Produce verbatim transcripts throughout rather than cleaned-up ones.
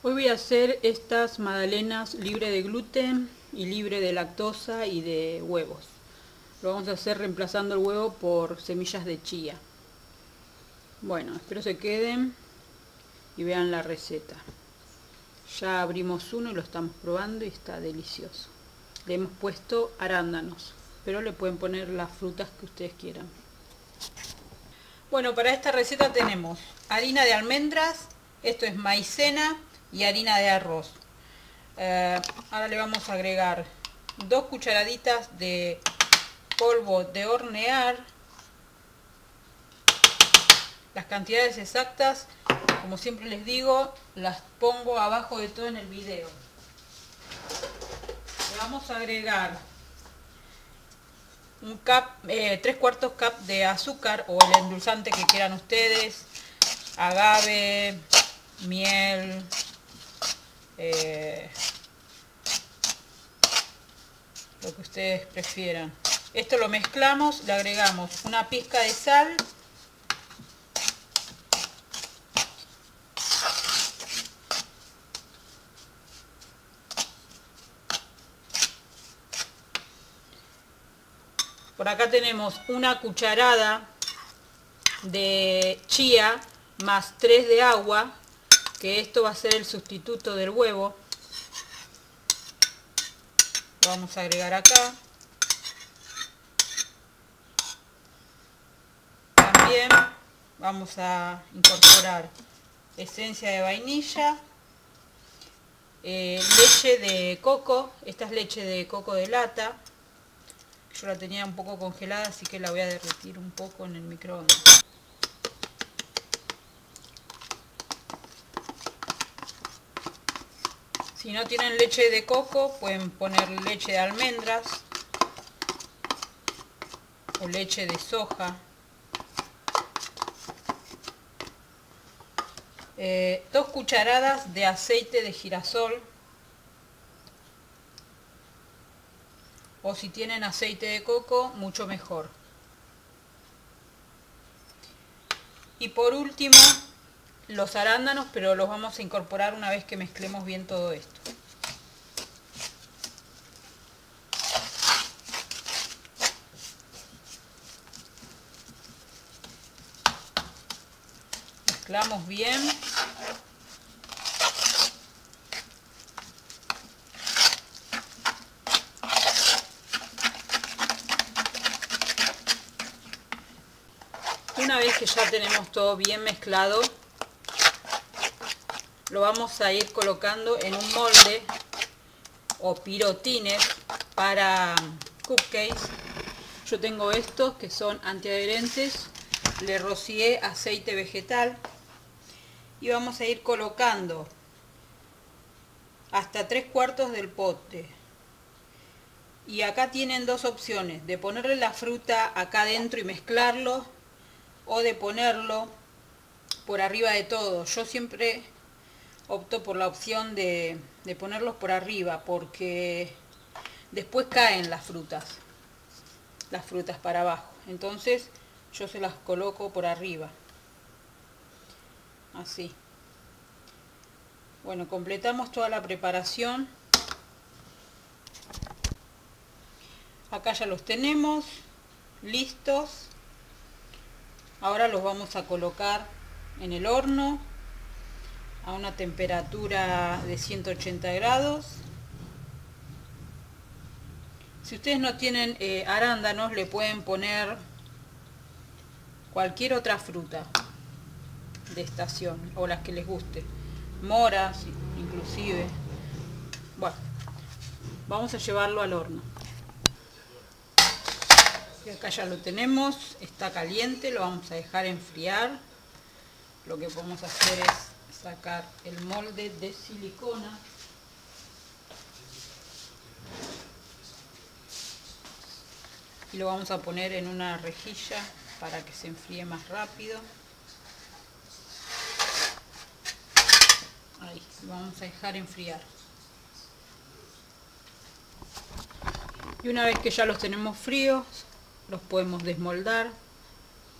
Hoy voy a hacer estas magdalenas libre de gluten y libre de lactosa y de huevos. Lo vamos a hacer reemplazando el huevo por semillas de chía. Bueno, espero se queden y vean la receta. Ya abrimos uno y lo estamos probando y está delicioso. Le hemos puesto arándanos, pero le pueden poner las frutas que ustedes quieran. Bueno, para esta receta tenemos harina de almendras, esto es maicena y harina de arroz. Eh, ahora le vamos a agregar dos cucharaditas de polvo de hornear. Las cantidades exactas, como siempre les digo, las pongo abajo de todo en el video. Le vamos a agregar un cup, eh, tres cuartos cup de azúcar o el endulzante que quieran ustedes, agave, miel, eh, lo que ustedes prefieran. Esto lo mezclamos, le agregamos una pizca de sal, por acá tenemos una cucharada de chía más tres de agua, que esto va a ser el sustituto del huevo. Lo vamos a agregar acá. También vamos a incorporar esencia de vainilla, eh, leche de coco. Esta es leche de coco de lata. Yo la tenía un poco congelada, así que la voy a derretir un poco en el microondas. Si no tienen leche de coco, pueden poner leche de almendras o leche de soja. Eh, dos cucharadas de aceite de girasol, o si tienen aceite de coco, mucho mejor. Y por último, los arándanos, pero los vamos a incorporar una vez que mezclemos bien todo esto. Mezclamos bien. Una vez que ya tenemos todo bien mezclado, lo vamos a ir colocando en un molde o pirotines para cupcakes. Yo tengo estos que son antiadherentes, le rocié aceite vegetal y vamos a ir colocando hasta tres cuartos del pote. Y acá tienen dos opciones, de ponerle la fruta acá adentro y mezclarlo, o de ponerlo por arriba de todo. Yo siempre opto por la opción de, de ponerlos por arriba, porque después caen las frutas, las frutas para abajo. Entonces yo se las coloco por arriba, así. Bueno, completamos toda la preparación. Acá ya los tenemos listos. Ahora los vamos a colocar en el horno a una temperatura de ciento ochenta grados. Si ustedes no tienen eh, arándanos, le pueden poner cualquier otra fruta de estación o las que les guste, moras inclusive. Bueno, vamos a llevarlo al horno. Y acá ya lo tenemos, está caliente, lo vamos a dejar enfriar. Lo que podemos hacer es sacar el molde de silicona. Y lo vamos a poner en una rejilla para que se enfríe más rápido. Ahí, lo vamos a dejar enfriar. Y una vez que ya los tenemos fríos, los podemos desmoldar.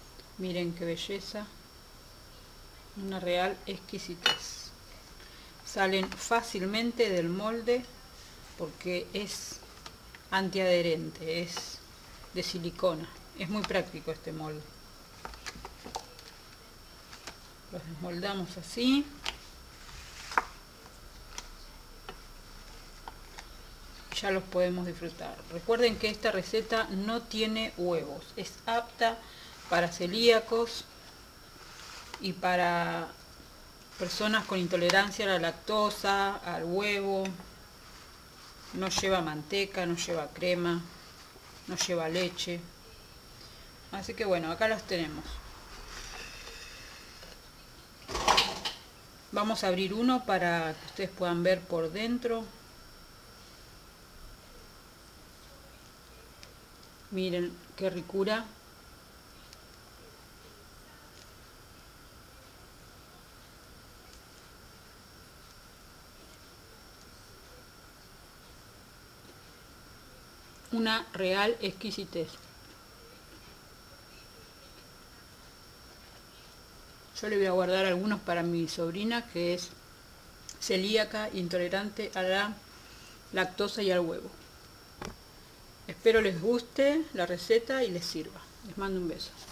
Miren qué belleza, una real exquisitez. Salen fácilmente del molde porque es antiadherente, es de silicona. Es muy práctico este molde. Los desmoldamos así. Ya los podemos disfrutar. Recuerden que esta receta no tiene huevos. Es apta para celíacos y para personas con intolerancia a la lactosa, al huevo. No lleva manteca, no lleva crema, no lleva leche. Así que bueno, acá los tenemos. Vamos a abrir uno para que ustedes puedan ver por dentro. Miren qué ricura. Una real exquisitez. Yo le voy a guardar algunos para mi sobrina, que es celíaca, intolerante a la lactosa y al huevo. Espero les guste la receta y les sirva. Les mando un beso.